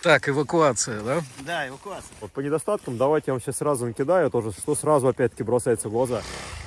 Так, эвакуация, да? Да, эвакуация. Вот по недостаткам давайте я вам сейчас сразу накидаю тоже, что сразу опять-таки бросается в глаза.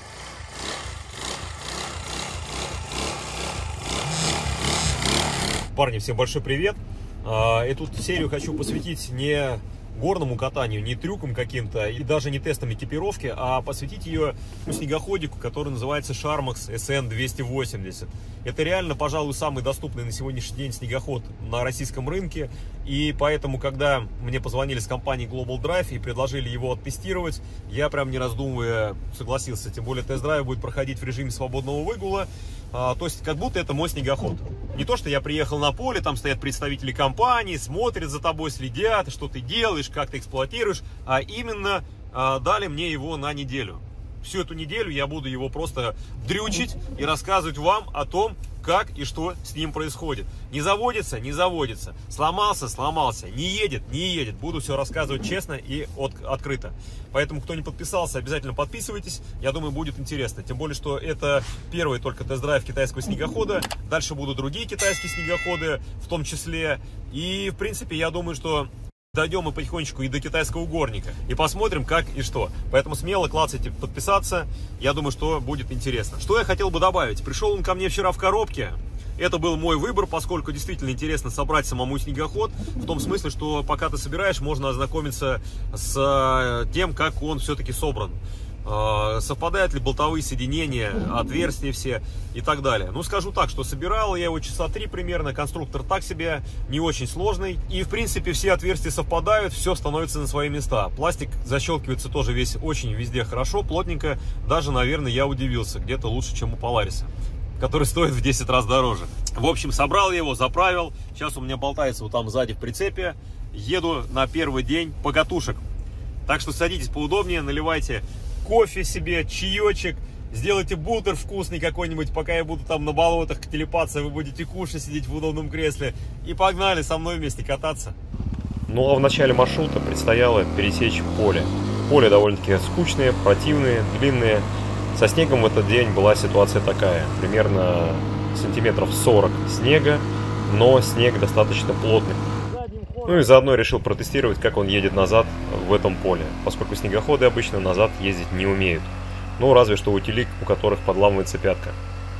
Парни, всем большой привет. Эту серию хочу посвятить не горному катанию, не трюкам каким-то и даже не тестам экипировки, а посвятить ее снегоходику, который называется Sharmax SN280. Это реально, пожалуй, самый доступный на сегодняшний день снегоход на российском рынке. И поэтому, когда мне позвонили с компании Global Drive и предложили его оттестировать, я прям не раздумывая согласился. Тем более тест-драйв будет проходить в режиме свободного выгула. То есть, как будто это мой снегоход. Не то, что я приехал на поле, там стоят представители компании, смотрят за тобой, следят, что ты делаешь, как ты эксплуатируешь, а именно дали мне его на неделю. Всю эту неделю я буду его просто дрючить и рассказывать вам о том, как и что с ним происходит. Не заводится, не заводится. Сломался, сломался. Не едет, не едет. Буду все рассказывать честно и открыто. Поэтому, кто не подписался, обязательно подписывайтесь. Я думаю, будет интересно. Тем более, что это первый только тест-драйв китайского снегохода. Дальше будут другие китайские снегоходы в том числе. И, в принципе, я думаю, что дойдем мы потихонечку и до китайского угорника. И посмотрим, как и что. Поэтому смело клацайте подписаться. Я думаю, что будет интересно. Что я хотел бы добавить? Пришел он ко мне вчера в коробке. Это был мой выбор, поскольку действительно интересно собрать самому снегоход. В том смысле, что пока ты собираешь, можно ознакомиться с тем, как он все-таки собран. Совпадают ли болтовые соединения, отверстия все и так далее. Ну, скажу так, что собирал я его часа 3 примерно, конструктор так себе, не очень сложный. И, в принципе, все отверстия совпадают, все становится на свои места. Пластик защелкивается тоже весь очень везде хорошо, плотненько. Даже, наверное, я удивился, где-то лучше, чем у Polaris, который стоит в 10 раз дороже. В общем, собрал я его, заправил. Сейчас у меня болтается вот там сзади в прицепе. Еду на первый день покатушек. Так что садитесь поудобнее, наливайте кофе себе, чаечек, сделайте бутер вкусный какой-нибудь, пока я буду там на болотах телепаться, вы будете кушать, сидеть в удобном кресле. И погнали со мной вместе кататься. Ну а в начале маршрута предстояло пересечь поле. Поле довольно-таки скучное, противное, длинное. Со снегом в этот день была ситуация такая. Примерно сантиметров 40 снега, но снег достаточно плотный. Ну и заодно решил протестировать, как он едет назад в этом поле, поскольку снегоходы обычно назад ездить не умеют. Ну, разве что утилик, у которых подламывается пятка.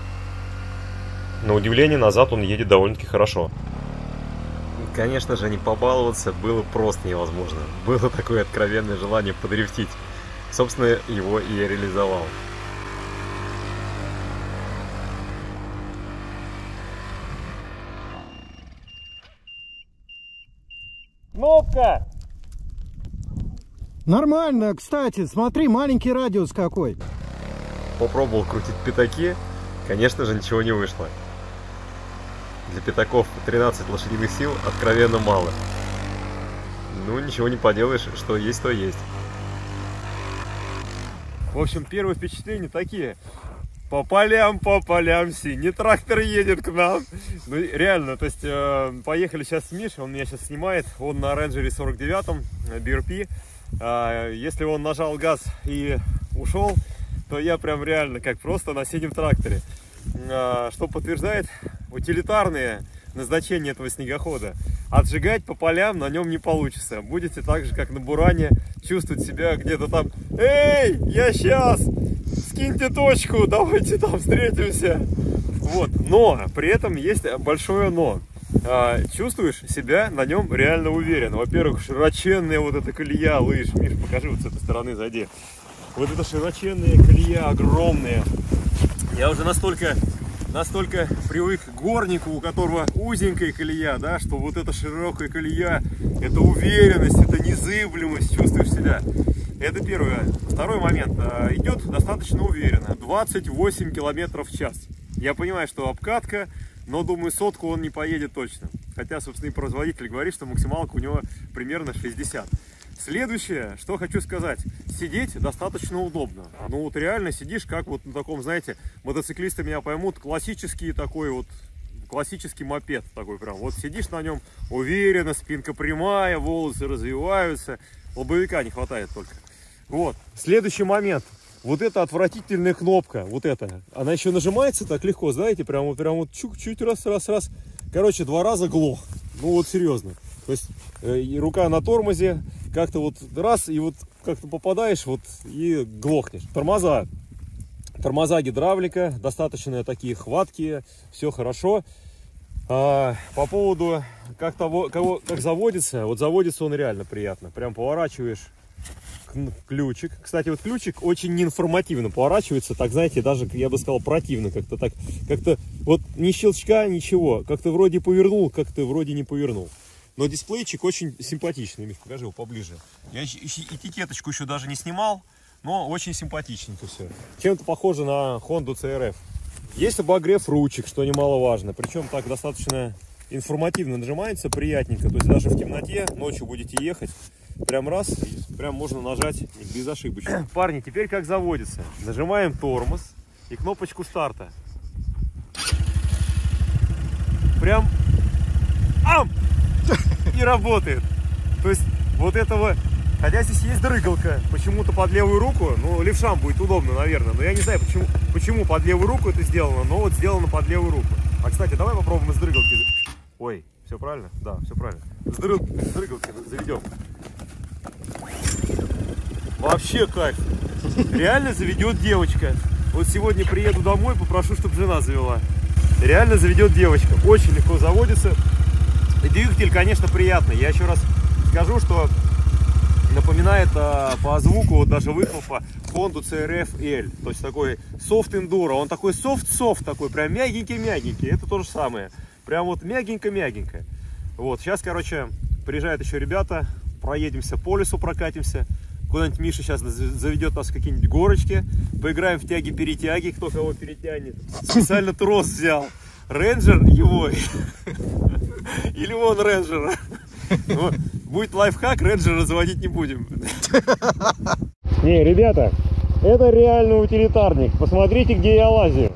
На удивление, назад он едет довольно-таки хорошо. Конечно же, не побаловаться было просто невозможно. Было такое откровенное желание подрифтить. Собственно, его и я реализовал. Кнопка! Нормально, кстати, смотри, маленький радиус какой. Попробовал крутить пятаки, конечно же, ничего не вышло. Для пятаков 13 лошадиных сил откровенно мало. Ну, ничего не поделаешь, что есть, то есть. В общем, первые впечатления такие. По полям, синий трактор едет к нам. Ну, реально, то есть, поехали сейчас с Мишей, он меня сейчас снимает, он на Рейнджере 49-м, BRP. Если он нажал газ и ушел, то я прям реально, как просто на синем тракторе. Что подтверждает утилитарное назначение этого снегохода. Отжигать по полям на нем не получится. Будете так же, как на Буране, чувствовать себя где-то там. Эй, я сейчас! Скиньте точку, давайте там встретимся. Вот. Но при этом есть большое но. Чувствуешь себя на нем реально уверенно. Во-первых, широченная вот эта колея лыж. Миш, покажи вот с этой стороны, зайди. Вот эта широченная колея, огромная. Я уже настолько привык к горнику, у которого узенькая колея, да, что вот эта широкая колея, это уверенность, это незыблемость, чувствуешь себя. Это первое. Второй момент. Идет достаточно уверенно. 28 километров в час. Я понимаю, что обкатка, но думаю, сотку он не поедет точно. Хотя, собственно, и производитель говорит, что максималка у него примерно 60. Следующее, что хочу сказать. Сидеть достаточно удобно. Ну вот реально сидишь, как вот на таком, знаете, мотоциклисты меня поймут, классический такой вот, классический мопед такой прям. Вот сидишь на нем уверенно, спинка прямая, волосы развиваются. Лобовика не хватает только. Вот. Следующий момент. Вот эта отвратительная кнопка, вот эта, она еще нажимается так легко, знаете, прям вот чуть-чуть раз. Короче, 2 раза глох. Ну вот серьезно. То есть и рука на тормозе, как-то вот раз, и вот как-то попадаешь, вот и глохнешь. Тормоза гидравлика, достаточно такие хваткие, все хорошо. По поводу, как заводится, вот заводится он реально приятно. Прям поворачиваешь ключик. Кстати, вот ключик очень неинформативно поворачивается, так, знаете, даже, я бы сказал, противно. Как-то вот ни щелчка, ничего. Как-то вроде повернул, как-то вроде не повернул. Но дисплейчик очень симпатичный. Миш, покажи его поближе. Я этикеточку еще даже не снимал, но очень симпатичненько все. Чем-то похоже на Honda CRF. Есть обогрев ручек, что немаловажно. Причем так достаточно информативно нажимается, приятненько. То есть даже в темноте, ночью будете ехать, прям раз, прям можно нажать безошибочно. Парни, теперь как заводится. Нажимаем тормоз и кнопочку старта. Прям и работает. То есть вот этого, хотя здесь есть дрыгалка, почему-то под левую руку, ну левшам будет удобно, наверное, но я не знаю, почему под левую руку это сделано, но вот сделано под левую руку. А кстати, давай попробуем с дрыгалки. Ой, все правильно? Да, все правильно. С дрыгалки заведем. Вообще кайф. Реально заведет девочка. Вот сегодня приеду домой, попрошу, чтобы жена завела. Реально заведет девочка. Очень легко заводится. И двигатель, конечно, приятный. Я еще раз скажу, что напоминает по звуку, вот даже выхлопа, Honda CRF L. То есть такой soft enduro. Он такой soft такой, прям мягенький-мягенький. Это то же самое. Прям вот мягенько-мягенько. Вот, сейчас, короче, приезжают еще ребята. Проедемся по лесу, прокатимся. Куда-нибудь Миша сейчас заведет нас в какие-нибудь горочки. Поиграем в тяги-перетяги, кто кого перетянет. Специально трос взял. Рейнджер его. Или он рейнджера. Будет лайфхак, рейнджера заводить не будем. Не, ребята, это реально утилитарник. Посмотрите, где я лазю.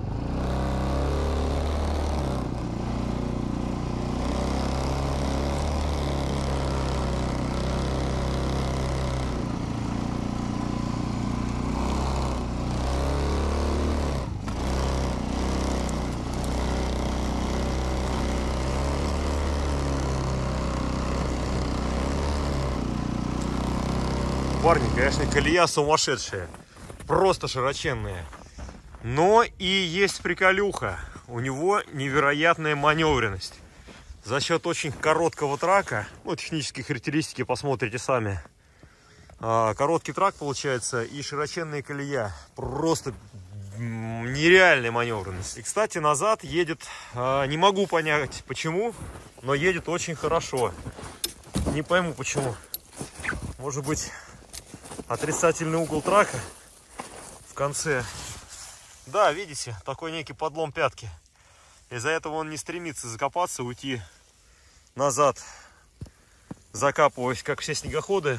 Парни, конечно, колея сумасшедшая, просто широченная. Но и есть приколюха, у него невероятная маневренность. За счет очень короткого трака, ну, технические характеристики посмотрите сами. Короткий трак получается и широченная колея, просто нереальная маневренность. И, кстати, назад едет, не могу понять почему, но едет очень хорошо. Не пойму почему. Может быть, отрицательный угол трака в конце. Да, видите, такой некий подлом пятки. Из-за этого он не стремится закопаться, уйти назад, закапываясь, как все снегоходы,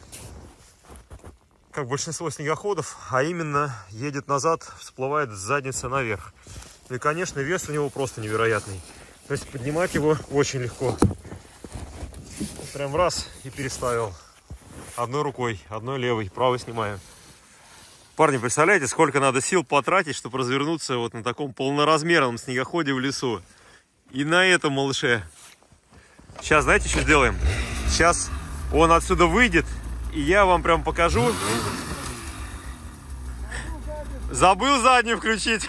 как большинство снегоходов, а именно едет назад, всплывает с задницы наверх. И, конечно, вес у него просто невероятный. То есть поднимать его очень легко. Прям раз и переставил. Одной рукой, одной левой, правой снимаем. Парни, представляете, сколько надо сил потратить, чтобы развернуться вот на таком полноразмерном снегоходе в лесу. И на этом малыше. Сейчас, знаете, что сделаем? Сейчас он отсюда выйдет, и я вам прям покажу. Забыл заднюю включить.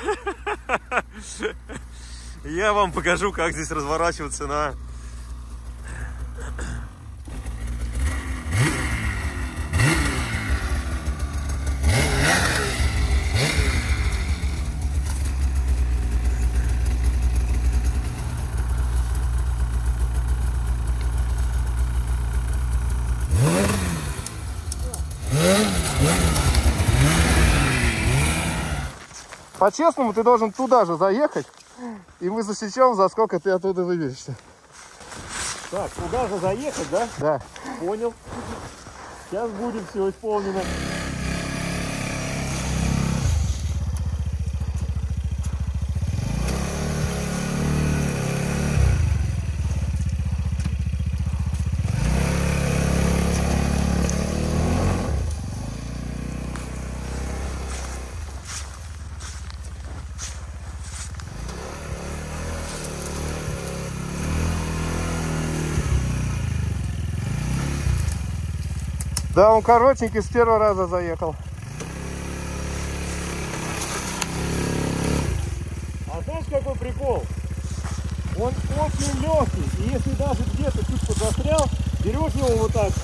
Я вам покажу, как здесь разворачиваться на... По-честному, ты должен туда же заехать, и мы засечем, за сколько ты оттуда выберешься. Так, туда же заехать, да? Да. Понял. Сейчас будет все исполнено. Да, он коротенький, с первого раза заехал. А знаешь, какой прикол? Он очень легкий. И если даже где-то чуть подострял, берешь его вот так.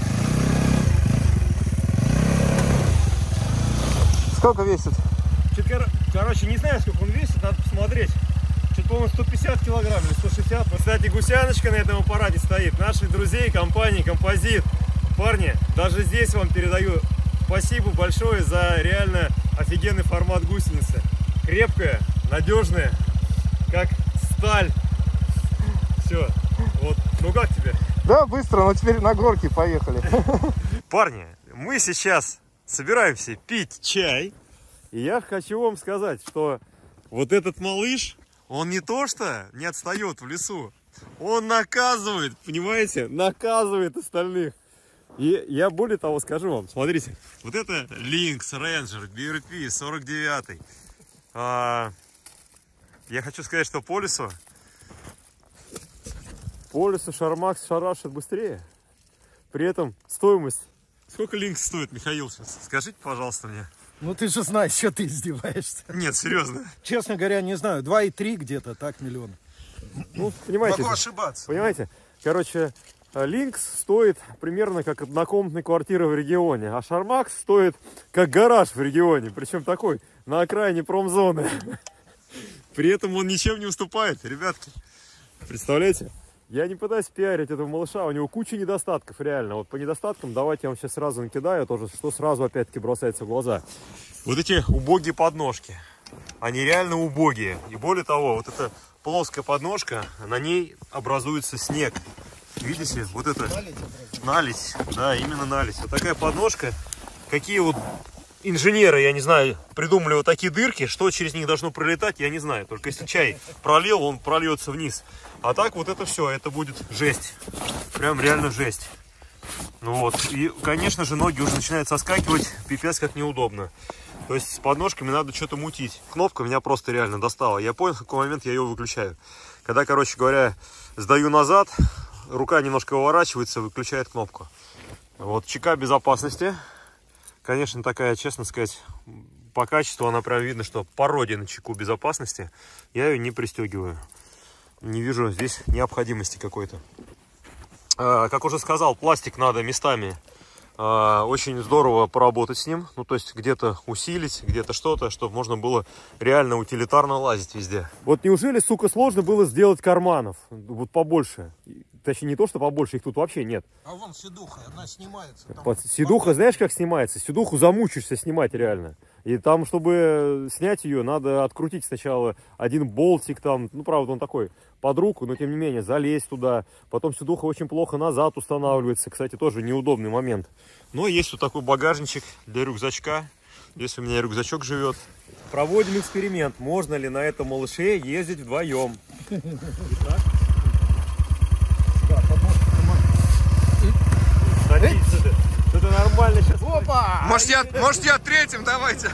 Сколько весит? Короче, не знаю, сколько он весит, надо посмотреть. Что-то, по-моему, 150 килограмм или 160. Вот, кстати, гусяночка на этом аппарате стоит. Наших друзей компании «Композит». Парни, даже здесь вам передаю спасибо большое за реально офигенный формат гусеницы. Крепкая, надежная, как сталь. Все. Вот. Ну как тебе? Да, быстро, но теперь на горке поехали. Парни, мы сейчас собираемся пить чай. И я хочу вам сказать, что вот этот малыш, он не то что не отстает в лесу, он наказывает, понимаете, наказывает остальных. И я более того скажу вам, смотрите, вот это Lynx Ranger BRP 49. Я хочу сказать, что по лесу Шармакс шарашит быстрее. При этом стоимость... Сколько Lynx стоит, Михаил, сейчас? Скажите, пожалуйста, мне. Ну ты же знаешь, что ты издеваешься. Нет, серьезно. Честно говоря, не знаю, 2,3 где-то, так, миллиона. Ну, понимаете, Могу ошибаться. Понимаете? Короче, Lynx стоит примерно как однокомнатная квартира в регионе, а Шармакс стоит как гараж в регионе, причем такой, на окраине промзоны. При этом он ничем не уступает, ребятки. Представляете? Я не пытаюсь пиарить этого малыша, у него куча недостатков, реально. Вот по недостаткам давайте я вам сейчас сразу накидаю, тоже, что сразу опять-таки бросается в глаза. Вот эти убогие подножки, они реально убогие. И более того, вот эта плоская подножка, на ней образуется снег. Видите, вот это наледь, да, именно наледь. Вот такая подножка, какие вот инженеры, я не знаю, придумали вот такие дырки, что через них должно пролетать, я не знаю. Только если чай пролил, он прольется вниз. А так вот это все, это будет жесть. Прям реально жесть. Ну вот. И, конечно же, ноги уже начинают соскакивать, пипец как неудобно. То есть с подножками надо что-то мутить. Кнопка меня просто реально достала. Я понял, в какой момент я ее выключаю. Когда, короче говоря, сдаю назад, рука немножко выворачивается, выключает кнопку. Вот, ЧК безопасности. Конечно, такая, честно сказать, по качеству она прям видно, что пародия на ЧК безопасности. Я ее не пристегиваю. Не вижу здесь необходимости какой-то. Как уже сказал, пластик надо местами очень здорово поработать с ним. Ну, то есть где-то усилить, где-то что-то, чтобы можно было реально утилитарно лазить везде. Вот неужели, сука, сложно было сделать карманов? Вот побольше. Точнее, не то, что побольше, их тут вообще нет. А вон седуха, она снимается. Седуха, знаешь, как снимается? Седуху замучишься снимать реально. И там, чтобы снять ее, надо открутить сначала один болтик там. Ну, правда, он такой под руку, но тем не менее, залезть туда. Потом седуха очень плохо назад устанавливается. Кстати, тоже неудобный момент. Но есть вот такой багажничек для рюкзачка. Здесь у меня рюкзачок живет. Проводим эксперимент. Можно ли на этом малыше ездить вдвоем? Это нормально сейчас. Опа! Может я третьим, давайте.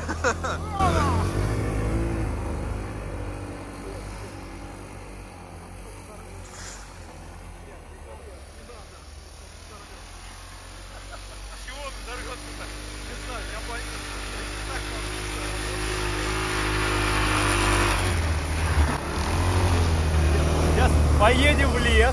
Сейчас поедем в лес.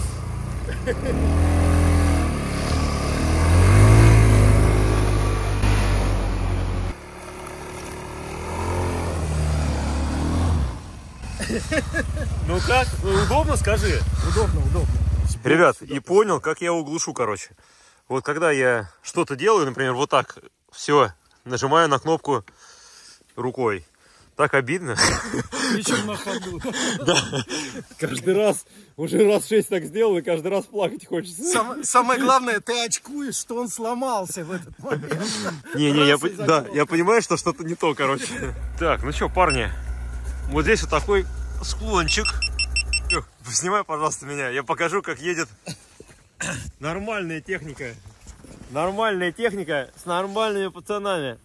Ну как? Ну, удобно, скажи? Удобно. Ребят, и понял, как я его глушу, короче. Вот когда я что-то делаю, например, вот так, все, нажимаю на кнопку рукой. Так обидно. Причем на ходу. Да, каждый раз, уже раз 6 так сделал, и каждый раз плакать хочется. Самое главное, ты очкуешь, что он сломался в этот момент. Я понимаю, что что-то не то, короче. Так, ну что, парни, вот здесь вот такой склончик. Снимай, пожалуйста, меня. Я покажу, как едет нормальная техника. Нормальная техника с нормальными пацанами.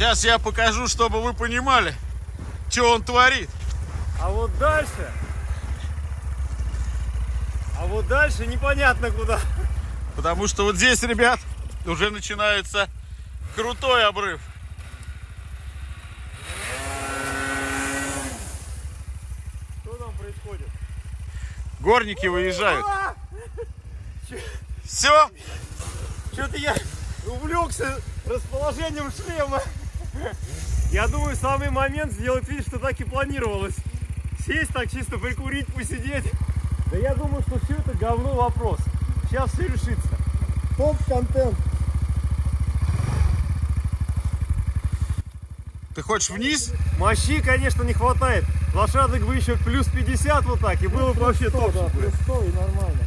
Сейчас я покажу, чтобы вы понимали, что он творит. А вот дальше непонятно куда. Потому что вот здесь, ребят, уже начинается крутой обрыв. Что там происходит? Горники выезжают. Все. Что-то я увлекся расположением шлема. Я думаю, самый момент сделать вид, что так и планировалось. Сесть так, чисто прикурить, посидеть. Да я думаю, что все это говно вопрос. Сейчас все решится. Топ-контент. Ты хочешь вниз? Мощи, конечно, не хватает. Лошадок бы еще плюс 50 вот так, и было бы вообще топ. Да, плюс 100 и нормально.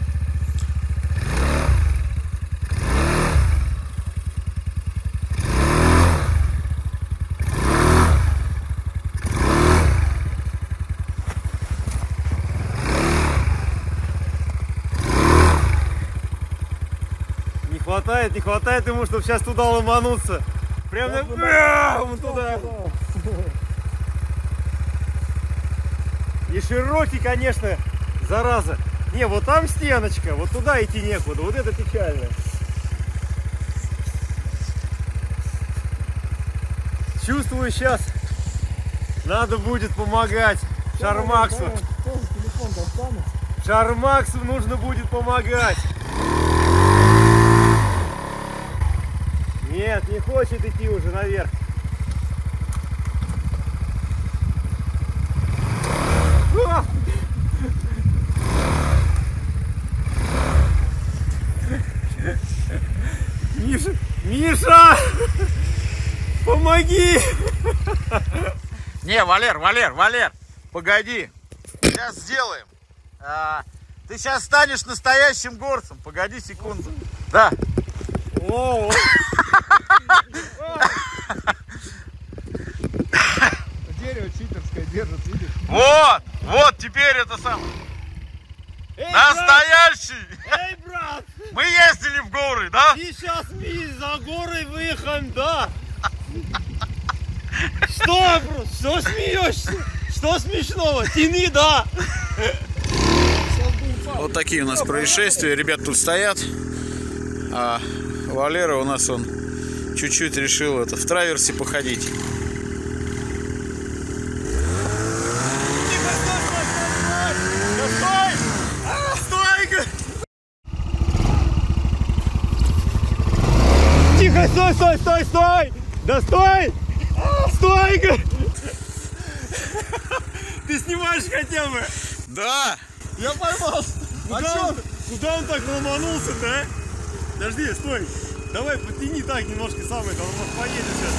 Не хватает ему, чтобы сейчас туда ломануться. Прям туда. И широкий, конечно, зараза. Не, вот там стеночка, вот туда идти некуда. Вот это печально. Чувствую, сейчас надо будет помогать Шармаксу. Шармаксу нужно будет помогать. Нет, не хочет идти уже наверх. Миша! Помоги! Не, Валер, погоди. Сейчас сделаем. Ты сейчас станешь настоящим горцем. Погоди секунду. Да. О, Дерево читерское держит, видишь? Вот, теперь это самое. Настоящий! эй, брат! Мы ездили в горы, да? Сейчас мы за горы выехали, да? Что, бро? Что смеешься? Что смешного? Тяни, да? Вот такие у нас происшествия. Ребят тут стоят. А Валера у нас он чуть-чуть решил в траверсе походить. Тихо, стой! Да стой! Стой! Ты снимаешь хотя бы? Да! Я поймал! Куда он так ломанулся-то, а? Подожди, стой! Давай подтяни так немножко самое, там он поедет сейчас.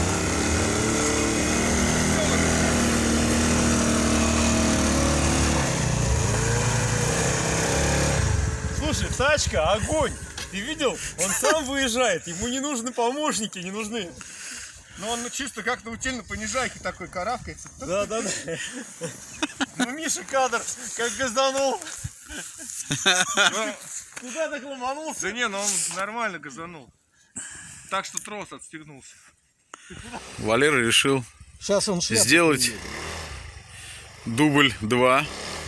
Слушай, тачка, огонь! Ты видел? Он сам выезжает, ему не нужны помощники, не нужны. Ну он чисто как на утельно-понижайке такой карабкается. Да. Ну Миша кадр, как газанул. Куда так ломанулся? Да не, ну он нормально газанул. Так что трос отстегнулся. Валера решил Сейчас он сделать дубль 2.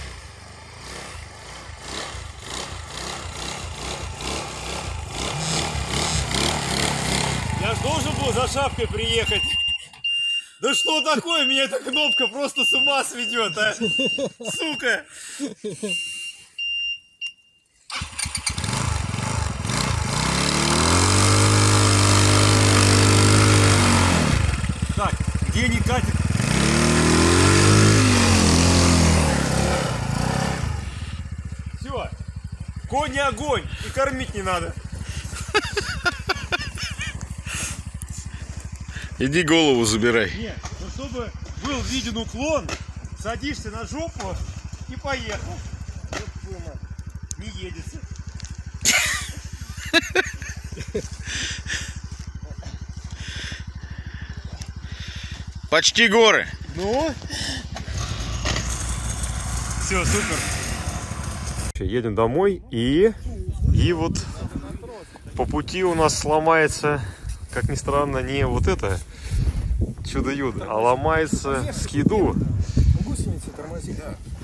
Я ж должен был за шапкой приехать. Да что такое? Меня эта кнопка просто с ума сведет, а? Сука! Так, где не катит? Все. Конь не огонь. И кормить не надо. Иди голову забирай. Нет, ну чтобы был виден уклон, садишься на жопу и поехал. Не едется. Почти горы. Ну? Все, супер. Едем домой и вот по пути у нас сломается, как ни странно, не вот это чудо-юдо. А ломается скиду. Гусеницы тормозит.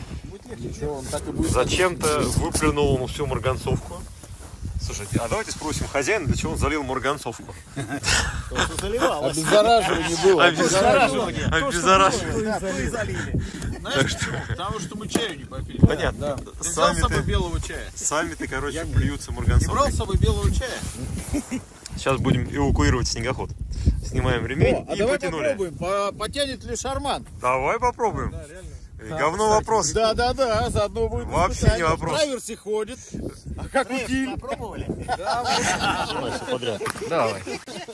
Зачем-то выплюнул ему всю марганцовку. Слушайте, а давайте спросим хозяина, для чего он залил марганцовку. Обеззараживание было. Обеззараживание. Знаешь почему? Потому что мы чаю не попили. Понятно. Ты взял с собой белого чая? Сами-то, короче, плюются Не марганцовкой. брал с собой белого чая? Сейчас будем эвакуировать снегоход. Снимаем ремень и давай потянули. попробуем, потянет ли шарман? Давай попробуем. Говно вопрос. Да, заодно будет Вообще испытание. не вопрос. В траверсе ходит. А как утиль? Попробовали? Подряд. Давай.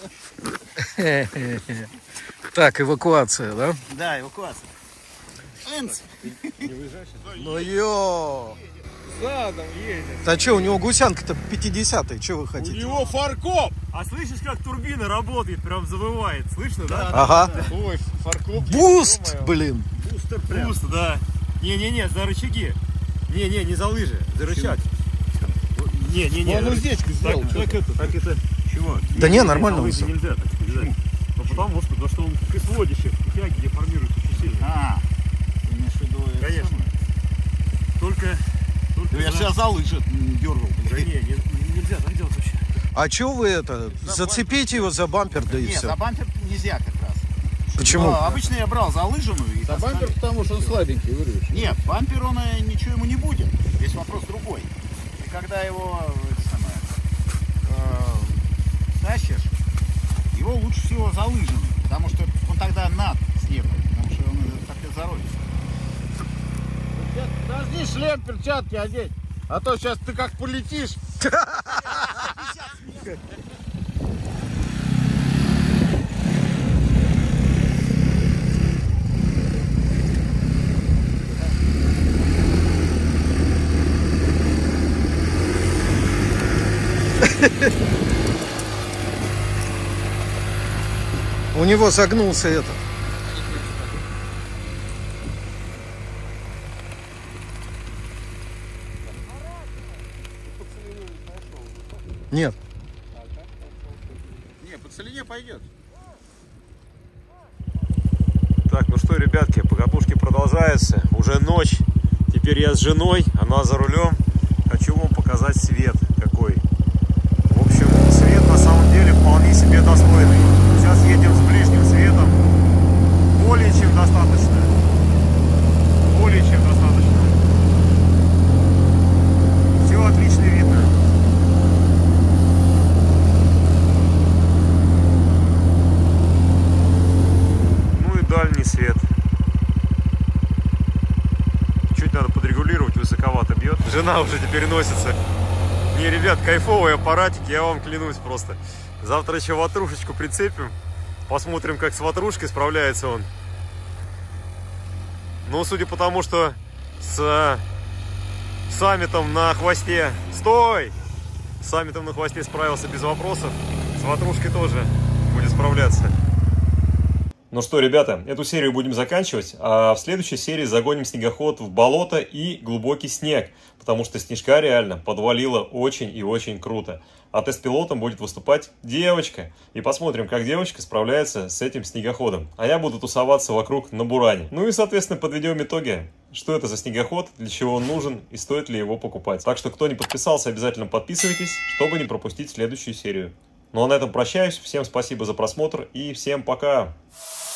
Так, эвакуация, да? Да, эвакуация. Энц. Ну ё! Задом едет. Да что, у него гусянка-то 50-й, что вы У хотите? него фаркоп. А слышишь, как турбина работает, прям завывает, слышно, да? Ага. Ой, фаркоп. Буст, блин. Пусто, да. Не-не-не, за рычаги. Не за лыжи, за рычаг. Не. Он уздечку сделал. Так это, чего? Да не, нормально За лыжи всё. нельзя так сказать. Ну потому что он к сводище, к тяге деформирует очень сильно. А, ты имеешь в виду это Конечно. самое? Только Я сейчас за лыжи дергал. Да нельзя так делать вообще. А что вы это? Зацепите его за бампер, да и Нет, все. за бампер нельзя как раз. Почему? Обычно я брал залыженную. И За бампер, потому что он слабенький, вырвешь. Нет, бампер он ничего ему не будет. Здесь вопрос другой. И когда его тащишь, его лучше всего залыженный, потому что он тогда над снегом, потому что он так и зароется. Подожди, шлем, перчатки одеть, а то сейчас ты как полетишь. У него загнулся этот. Нет. Не, по целине пойдет. Так, ну что, ребятки, покатушки продолжаются. Уже ночь. Теперь я с женой, она за рулем. Хочу вам показать свет какой. В общем, свет на самом деле вполне себе достойный. Сейчас едем с ближним светом. Более чем достаточно. Более чем достаточно. Все отлично видно. Ну и дальний свет. Чуть надо подрегулировать, высоковато бьет. Жена уже теперь носится. Не, ребят, кайфовый аппаратик, я вам клянусь просто. Завтра еще ватрушечку прицепим. Посмотрим, как с ватрушкой справляется он. Ну, судя по тому, что с саммитом на хвосте... Стой! С саммитом на хвосте справился без вопросов. С ватрушкой тоже будет справляться. Ну что, ребята, эту серию будем заканчивать, а в следующей серии загоним снегоход в болото и глубокий снег, потому что снежка реально подвалило очень и очень круто. А тест-пилотом будет выступать девочка, и посмотрим, как девочка справляется с этим снегоходом. А я буду тусоваться вокруг на буране. Ну и, соответственно, подведем итоги, что это за снегоход, для чего он нужен и стоит ли его покупать. Так что, кто не подписался, обязательно подписывайтесь, чтобы не пропустить следующую серию. Ну а на этом прощаюсь, всем спасибо за просмотр и всем пока!